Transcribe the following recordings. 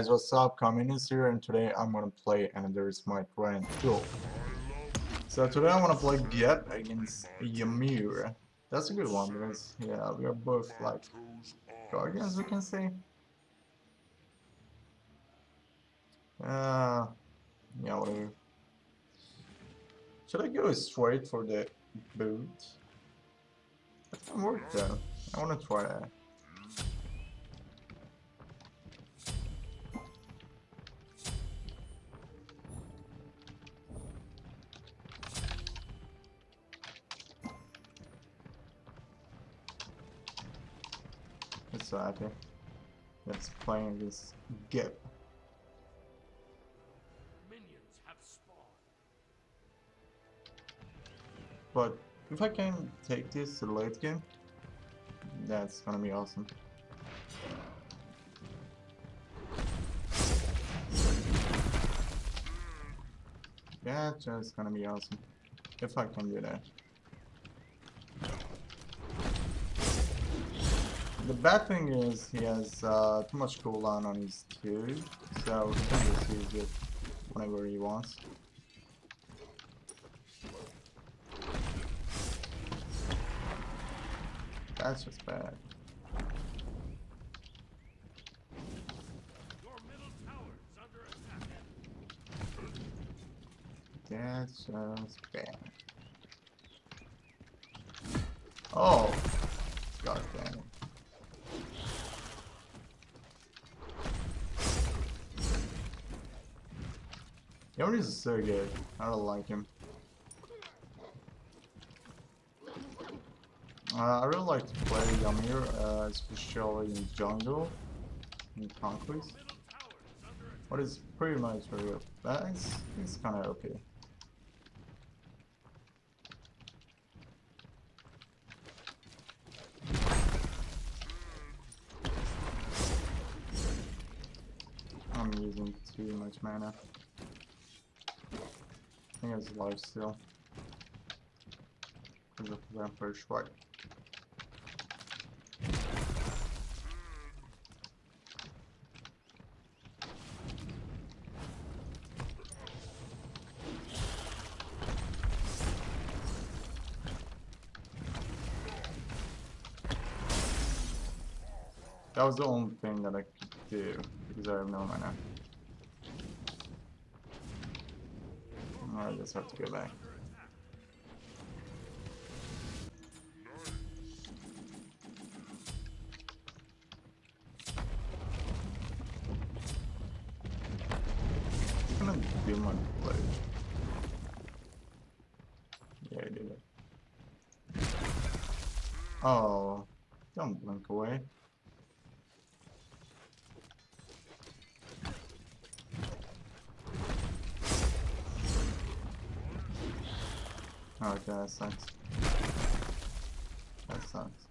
guys, what's up? Communist here, and today I'm gonna play another Smite Grand Duel. So today I'm gonna play Gep against Ymir. That's a good one because yeah, we are both like guardians, we can say. Uh, yeah, whatever. Should I go straight for the boot? That can work though. I wanna try that. It's happy. Let's play against Gep. But if I can take this to the late game, that's gonna be awesome. Yeah, it's gonna be awesome. If I can do that. The bad thing is he has too much cooldown on his Q, so he can just use it whenever he wants. That's just bad. That's just bad. Oh, god damn it. Yoris is so good. I don't like him. I really like to play Ymir, especially in jungle, in conquest. What is pretty much very good. It's kind of okay. I'm using too much mana. I think it's life steal. Because of the Vampire Strike. That was the only thing that I could do, because I have no mana. I just have to go back. I'm gonna do my play. Yeah, I did it. Oh, don't blink away. Oh, okay, that sucks. That sucks.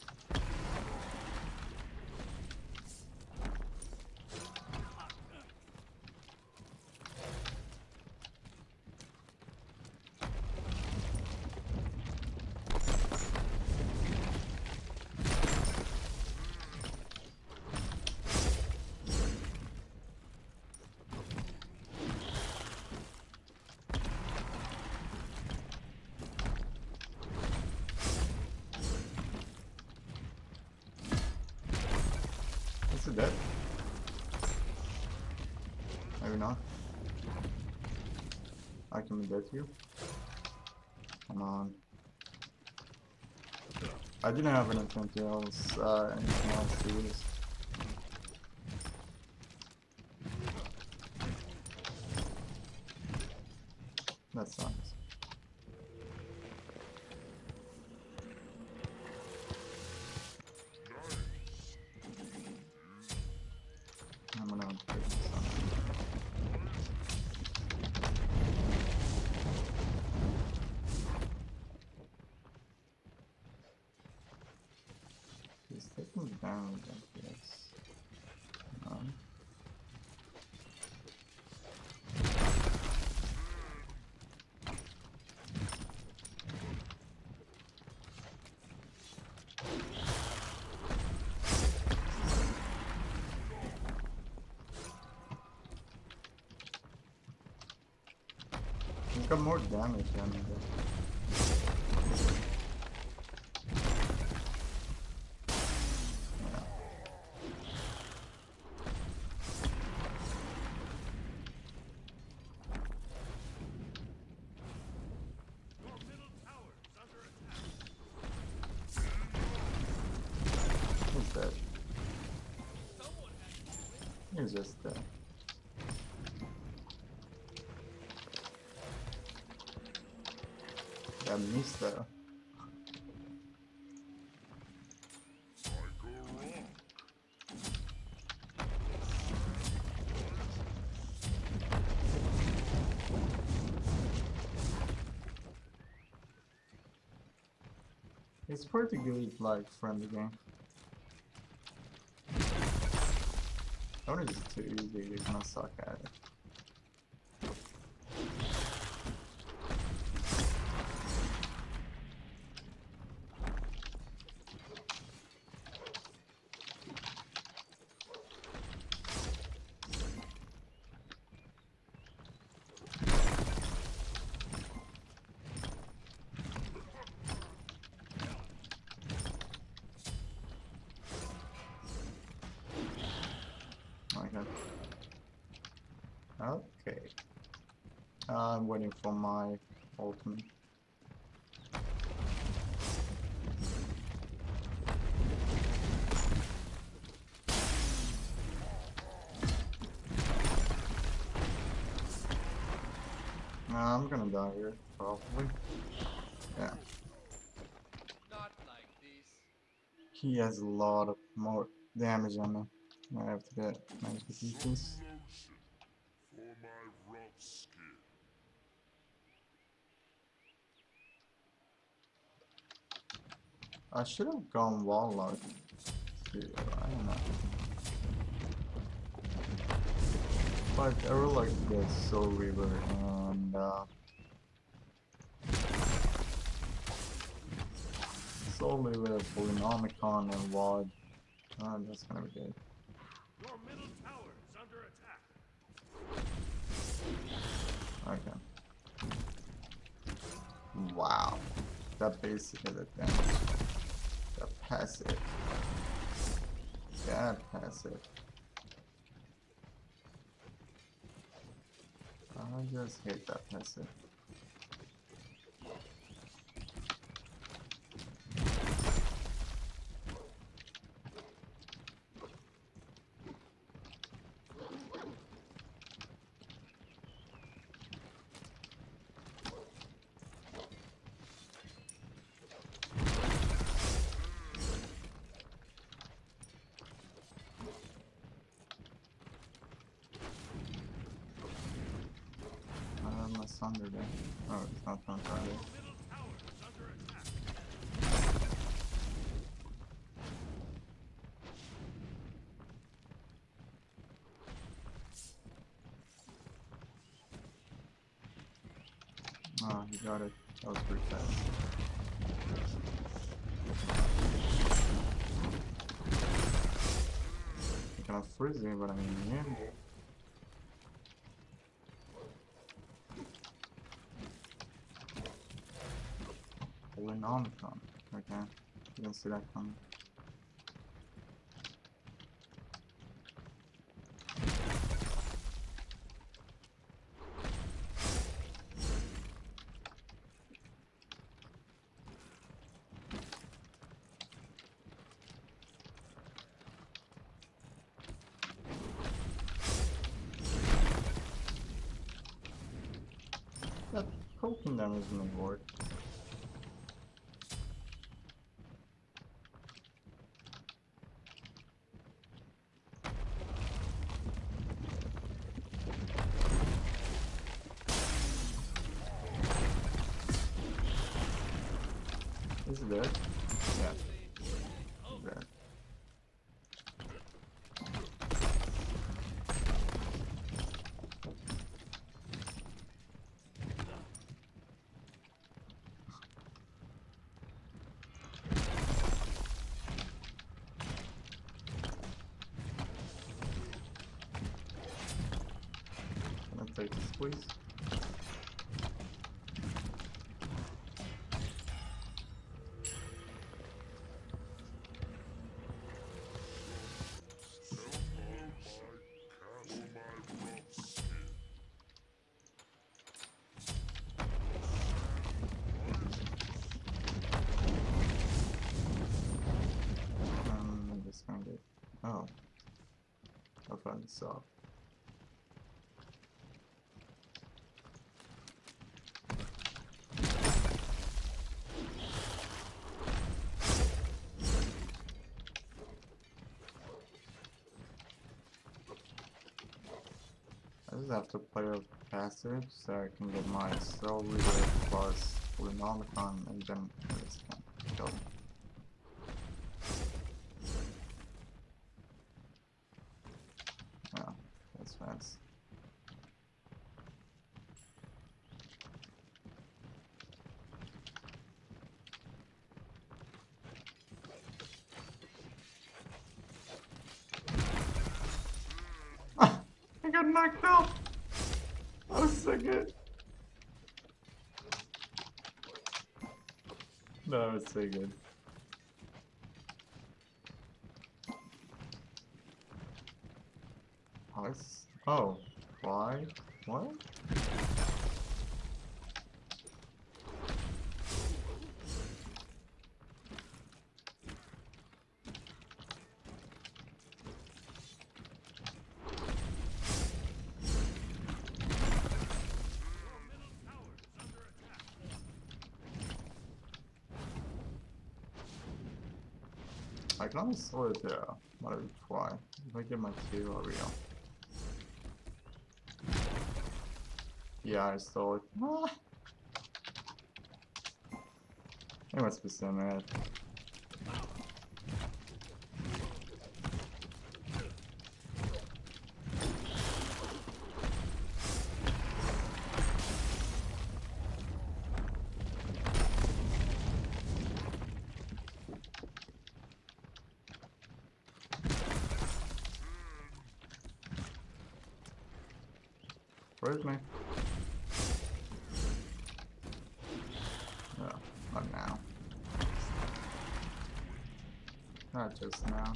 Is it dead? Maybe not. I can be dead to you. Come on. I didn't have anything else to use. That sucks. I'm gonna take this on. He's taking down like this. No. He's got more damage than me though. Yeah. He's dead. He's just dead. That missed though. It's pretty good, like, friendly game. When it's too easy, you're gonna suck at it. Okay. I'm waiting for my ultimate. I'm gonna die here, probably. Yeah. Not like this. He has a lot of more damage on me. I have to get magic defense. For my rough skin. I should have gone Warlock here, I don't know. But I really like the Soul Reaver and Soul Reaver, Polynomicon and WAD. That's gonna be good. Your middle tower is under attack. Okay. Wow. That basically the damage. That passive. That passive. I just hate that passive. My Thunder there. Oh, it's not Thunder. Middle tower is under attack. Oh, he got it. That was pretty fast. He kind of freeze me, but I mean, in the end. Polynomicon. Okay. Didn't see that coming. That poking damage in the board. Is it dead? Yeah. He's dead. Gonna take the squeeze. Oh. I found this up. I just have to play a passive so I can get my Soul Reader plus Lunomicon and then I just can kill him. Yeah, that's fast. I got knocked out! That was so good. That was so good. Ice? Oh, why? What? I can only sort it there. Might as well try. If I get my 2, I'll real. Yeah, I stole it. Ah! It must be so mad. Where's my... No, not now. Not just now.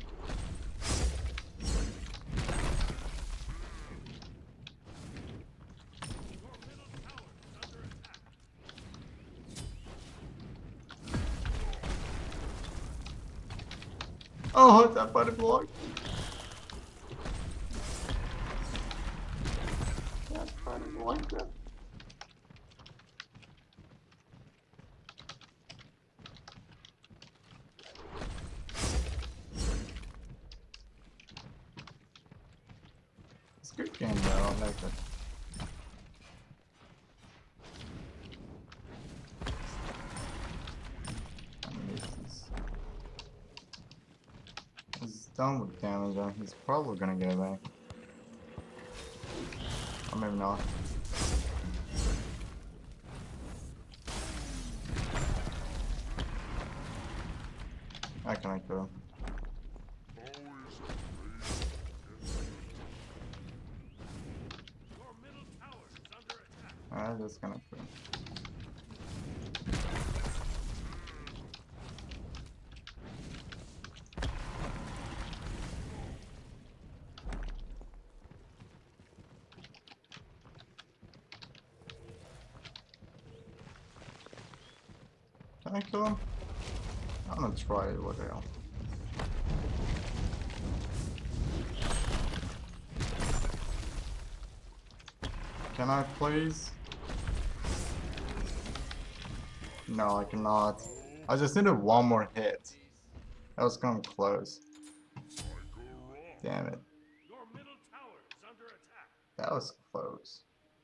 Oh, that body block. That body block. That. It's a good game though, I like it. He's done with damage though, he's probably gonna get it back. Or maybe not. I can kill him. I'm just gonna kill him. Can I kill him? I'm gonna try it, what the hell. Can I please? No, I cannot. I just needed one more hit. That was kind of close. Damn it. Your middle tower is under attack. That was close.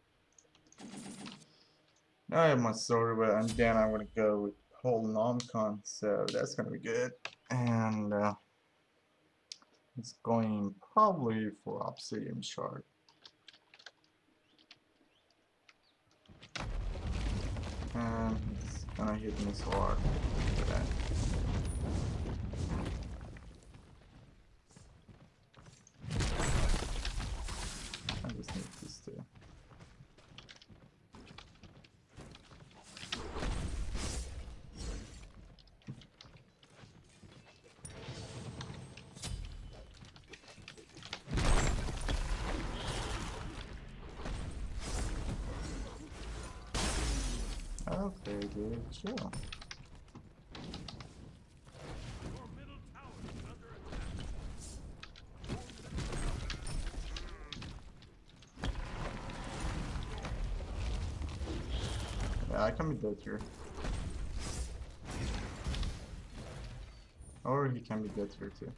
Now I have my sword, but and then I'm gonna go with whole Nomcon, so that's gonna be good. And it's going probably for Obsidian Shard. And it's gonna hit me so hard for that. I just need this too. Okay, dude, chill. Your middle tower is under attack. Yeah, I can be dead here. Or he can be dead here too.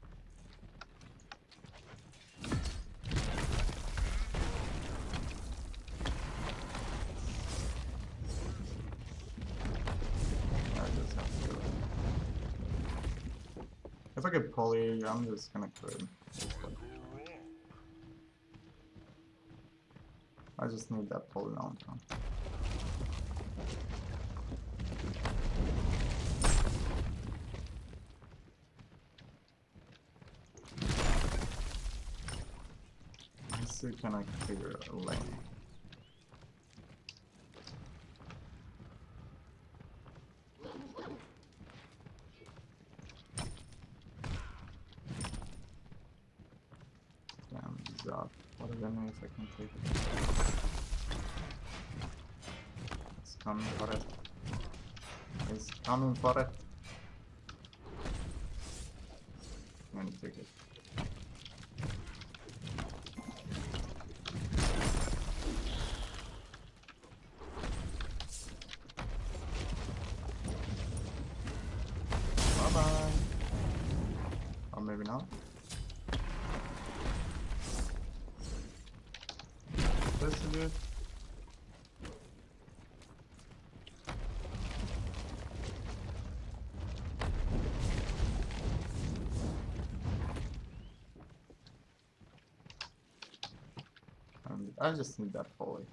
I just have to do it. If I get poly, I'm just gonna quit. I just need that poly long time. Let's see, can I clear a lane? Damn, Zod. What do I know if I can take it? It's coming for it. It's coming for it. I'm gonna take it. Bye bye. Or maybe not. This is it. I just need that poly.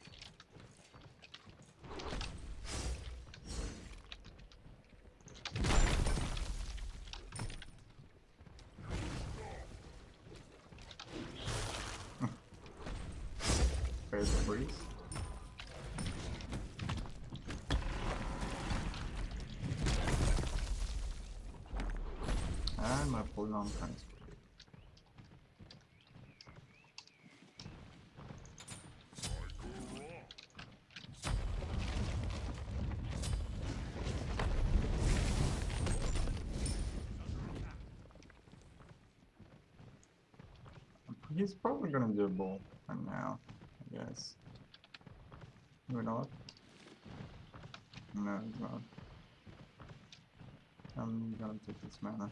Phase freeze. And my poly long times. He's probably gonna do a bull right now, I guess. Or not? No, he's not. I'm gonna take this mana.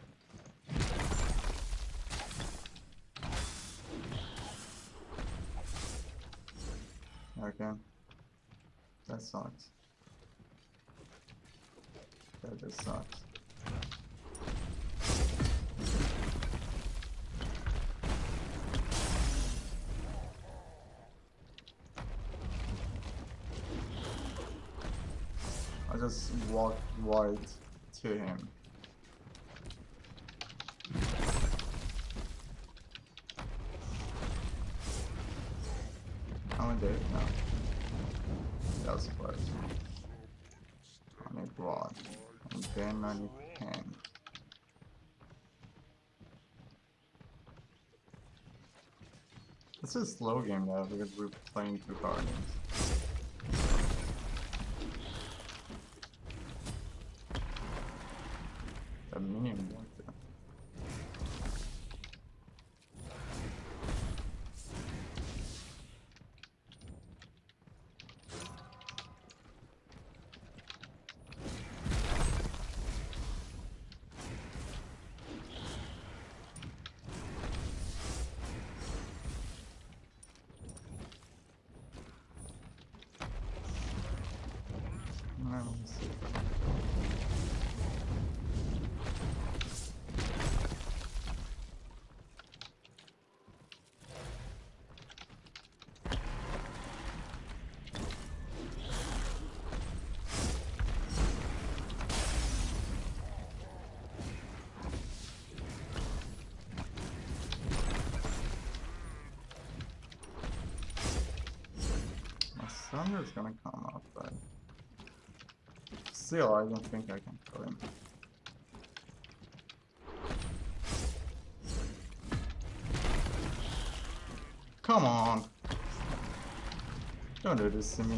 Okay. That sucks. That just sucks. I just walked right to him. I'm dead now. That was close. I need broad. And then I need pen. This is a slow game though because we're playing two guardians. The minion worked there. Let me see if I can my Thunder's gonna come up, but still, I don't think I can kill him. Come on! Don't do this to me.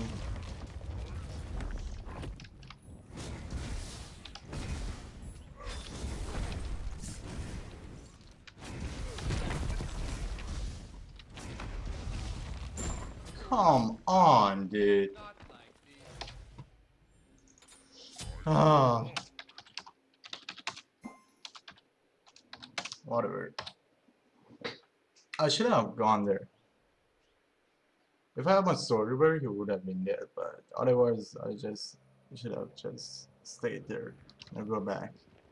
Come on, dude. Not like this. Ah, whatever. I should have gone there. If I had my sword river, he would have been dead, but otherwise, I should have just stayed there and go back.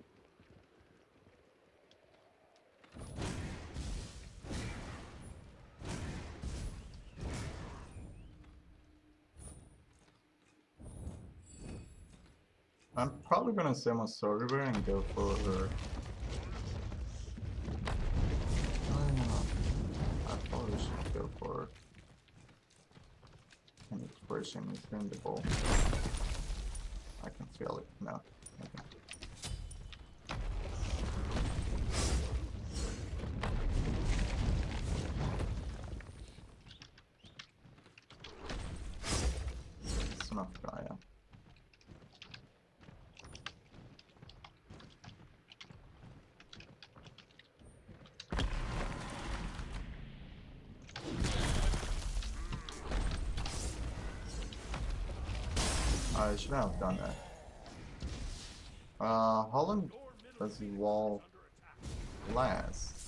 I'm probably gonna sell my sword river and go for her. I don't know. I probably should go for an expression within the bowl. I can feel it now. Okay. Son of Gaia. I should have done that. How long does the wall last?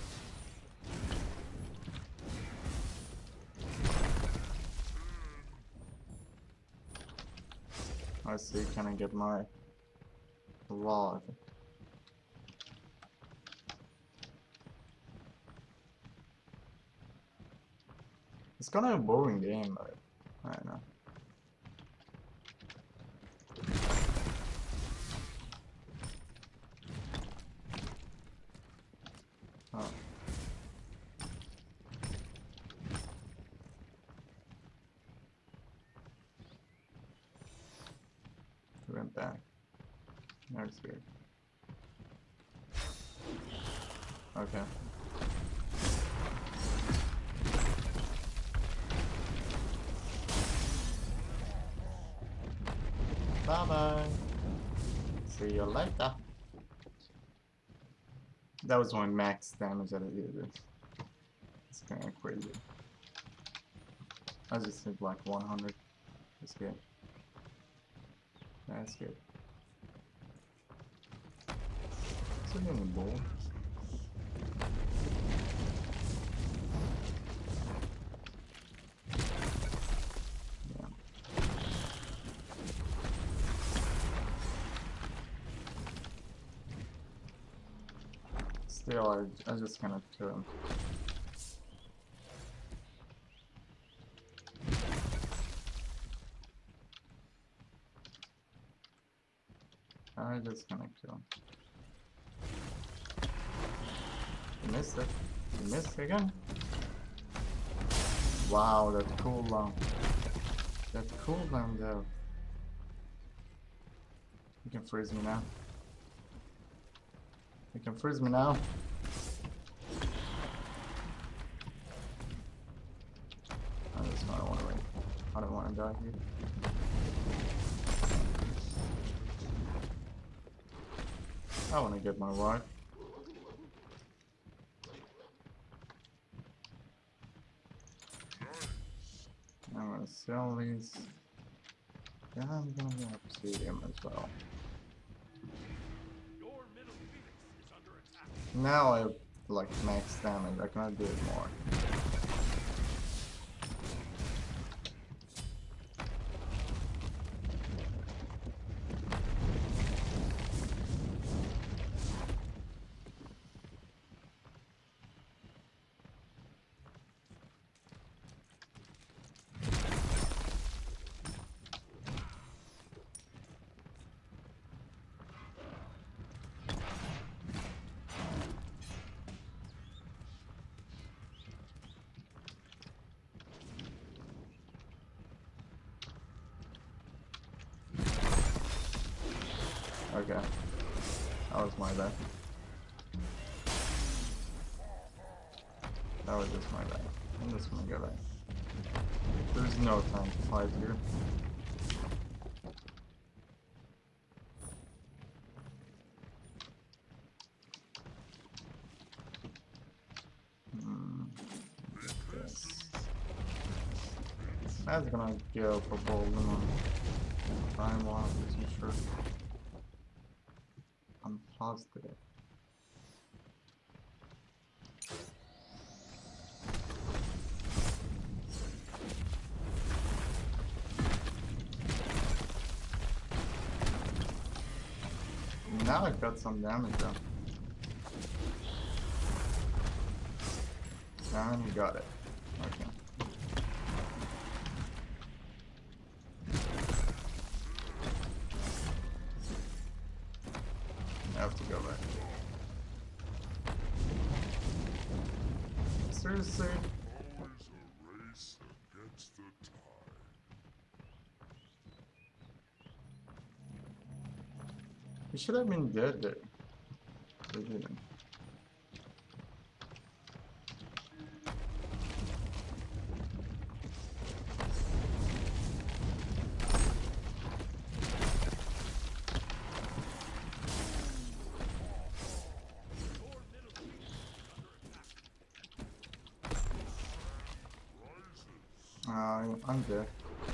I see, can I get my rod? It's kind of a boring game, but I don't know. Oh. He went back. That's weird. Okay. Bye bye. See you later. That was my max damage that I did. It's kind of crazy. I just hit like 100. That's good. That's good. It's a little ball. Yeah. Still, I just cannot kill him. I just cannot kill him. You missed it. You missed again. Wow, that cooldown. That cooldown though. You can freeze me now. You can freeze me now. I just don't want to win. I don't want to die here. I want to get my rod. I'm gonna sell these. Then I'm gonna get obsidian as well. Your middle phoenix is under attack. Now I have like max damage. I cannot do it more. Okay. That was my bad. That was just my bad. I'm just gonna go back. There's no time to fight here. This. That's gonna go for Bolden on time one, I'm sure. positive. Now I got some damage though. And you got it. Okay. I have to go back. Seriously? Always a race against the tide. You should have been dead there. They didn't. Your middle phoenix is under attack. Rises. I'm dead.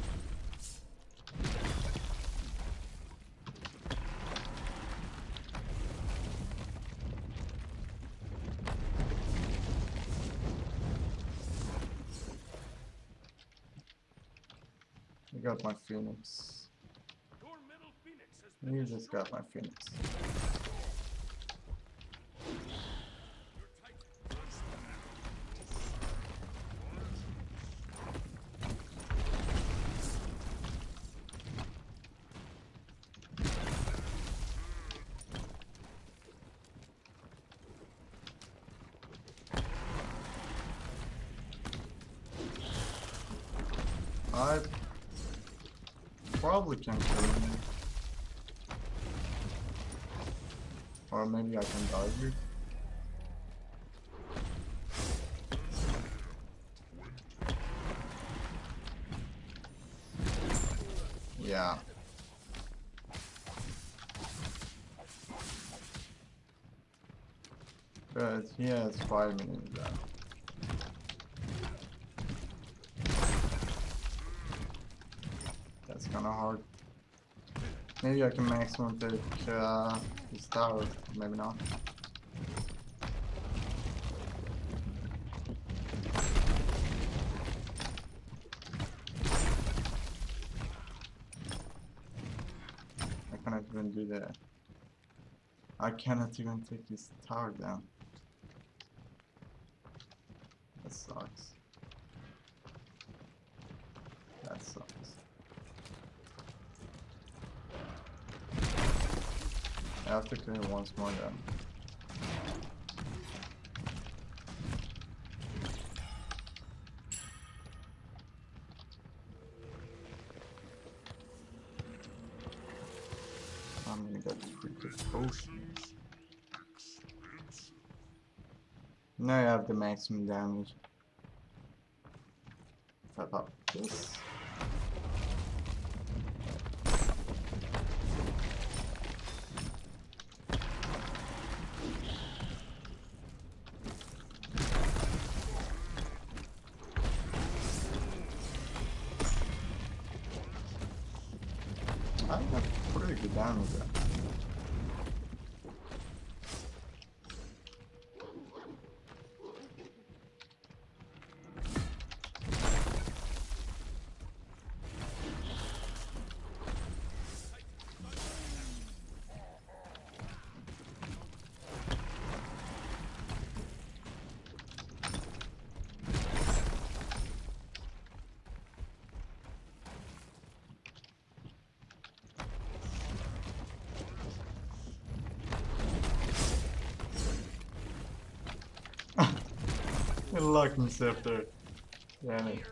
I got my phoenix. Your middle phoenix has been You just got destroyed. my phoenix. Your titan runs back. I probably can kill him. Or maybe I can die here. Yeah. But he has 5 minutes left. That's kinda hard. Maybe I can maximum take his tower, maybe not. I cannot even do that. I cannot even take his tower down. That sucks. That sucks. I have to clear once more then. I'm gonna get freaking potions. Expensive. Now I have the maximum damage. If I pop this. I got pretty good damage there. Good luck, myself there. Damn it.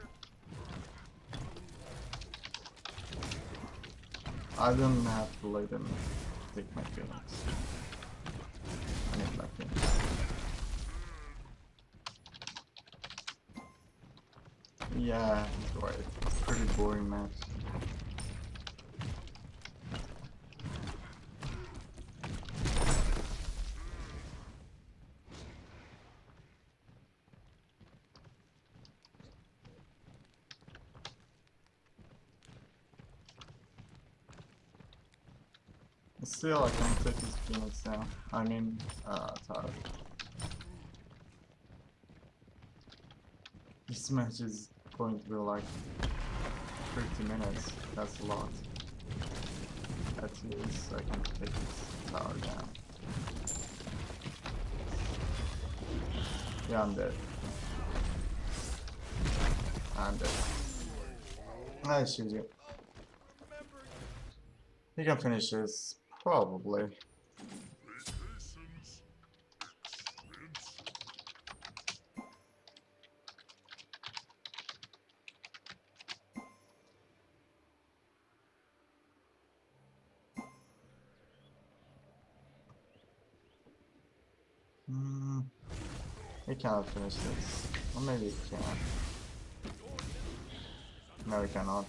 I don't have to let them take my feelings. I need my feelings. Yeah, he's right. Pretty boring match. Still, I can take this Phoenix now. I mean, Tower. This match is going to be like 30 minutes. That's a lot. At least I can take this tower down. Yeah, I'm dead. I'm dead. Nice, Shuji. You can finish this, probably. Vacations. Expense. Hmm. We cannot finish this. Or maybe we can. No, we cannot.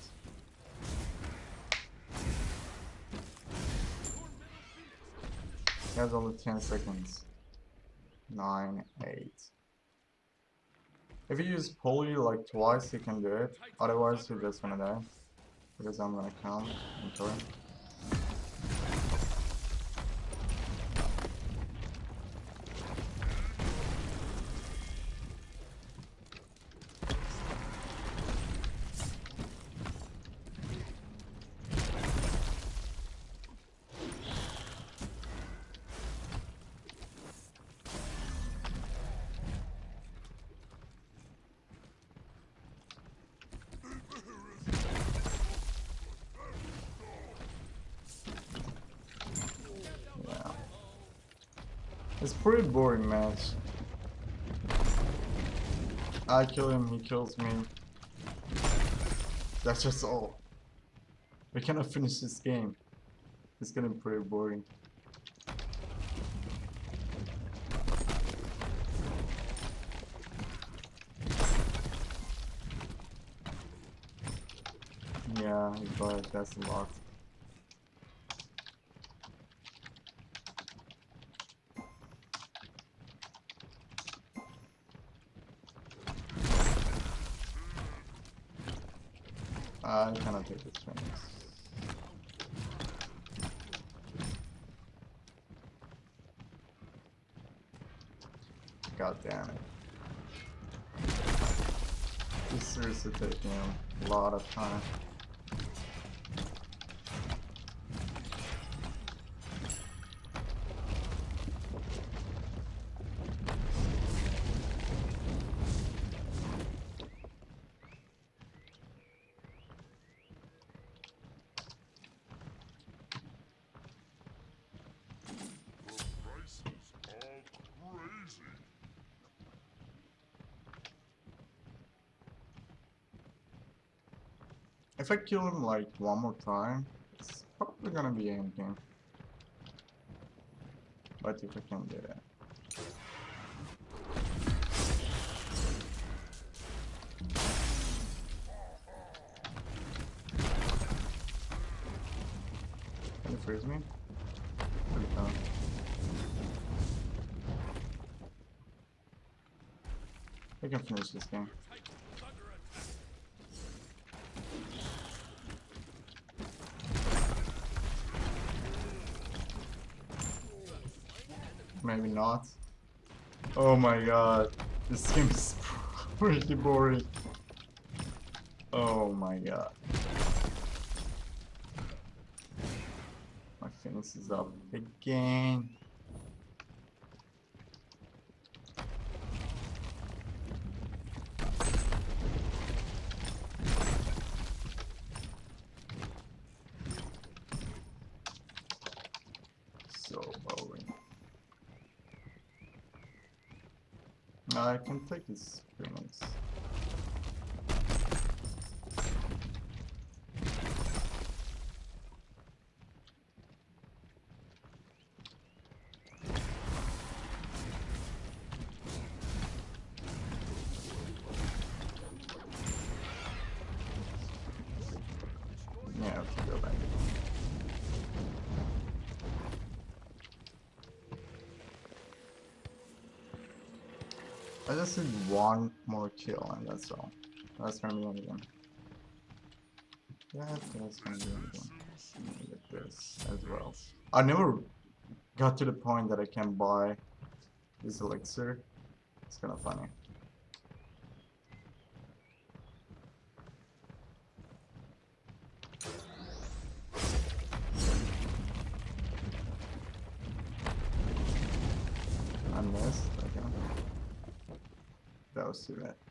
He has only 10 seconds. 9, 8. If you use Polly like twice, you can do it. Otherwise, you're just gonna die. Because I'm gonna come and kill him. Yeah. It's pretty boring match. I kill him, he kills me. That's just all. We cannot finish this game. It's getting pretty boring. Yeah, but that's a lot. I cannot take this Phoenix. God damn it. This is seriously taking a lot of time. The prices are crazy. If I kill him like one more time, it's probably gonna be endgame. But if I can do that. Can you freeze me? Pretty fun. I can finish this game. Titan's under attack. Maybe not. Oh my god. This game is pretty boring. Oh my god. My Phoenix is up again. So boring. I can take this Phoenix. Yeah, I have to go back. I just need one more kill and that's all. That's gonna be the game. Yeah, that's gonna be the game. Get this as well. I never got to the point that I can buy this elixir. It's kind of funny. I missed. Okay. That was too bad.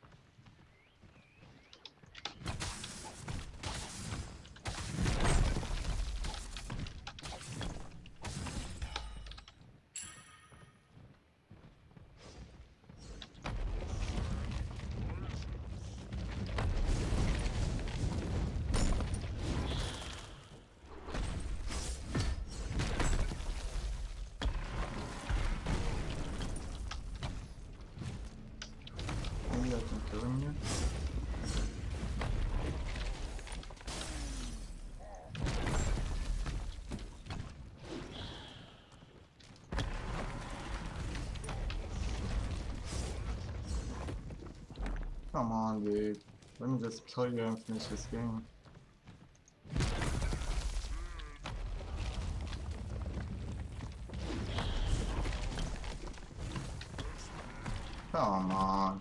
Maybe I can kill him here. Come on, dude. Let me just kill you and finish this game. Come on.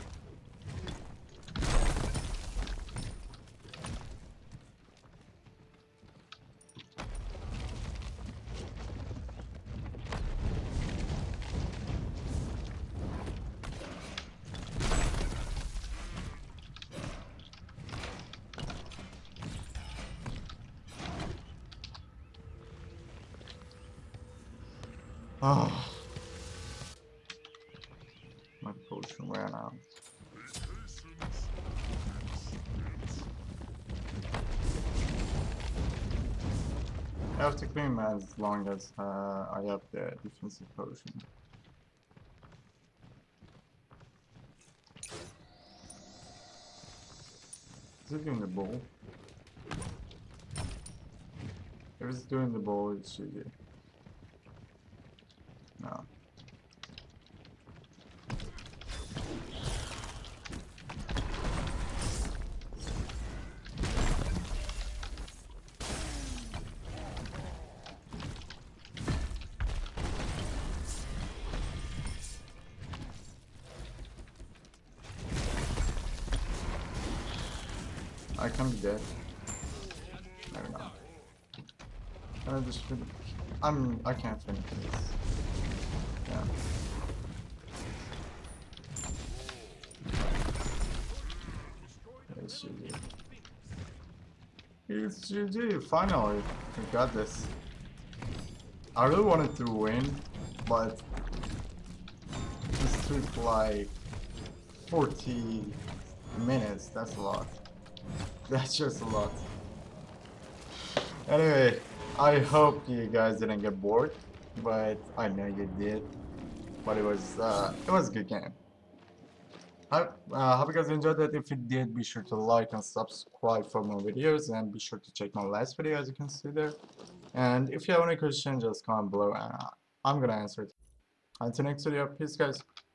Oh. My potion ran out. I have to clean as long as I have the defensive potion. Is it doing the bowl? If it's doing the bowl, it should be. No. I can be dead. I don't know. Can I just finish? I can't finish this. Yeah. It's GG. It's GG, finally. We got this. I really wanted to win, but this took like 40 minutes. That's a lot. That's just a lot. Anyway, I hope you guys didn't get bored, but I know you did. But it was a good game. Hope you guys enjoyed it. If you did, be sure to like and subscribe for more videos, and be sure to check my last video as you can see there. And if you have any questions, just comment below and I'm gonna answer it. Until next video, peace guys.